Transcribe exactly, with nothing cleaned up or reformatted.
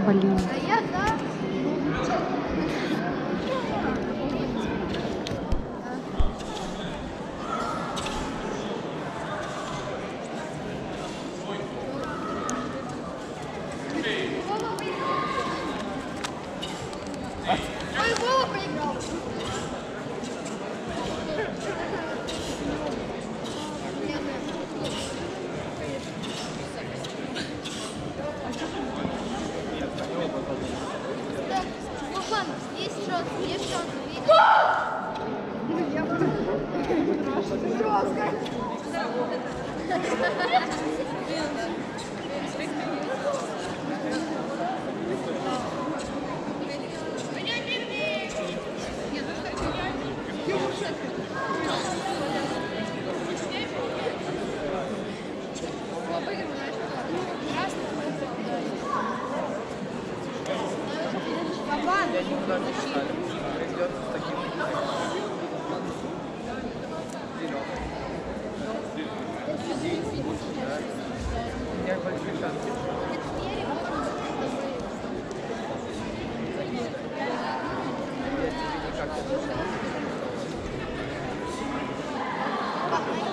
Полина. А я да. Ой, Вова проиграл. Вован, есть шанс, есть шанс. Жестко. Я никуда не читаю. Придется с таким. У меня большие шансы. Как это?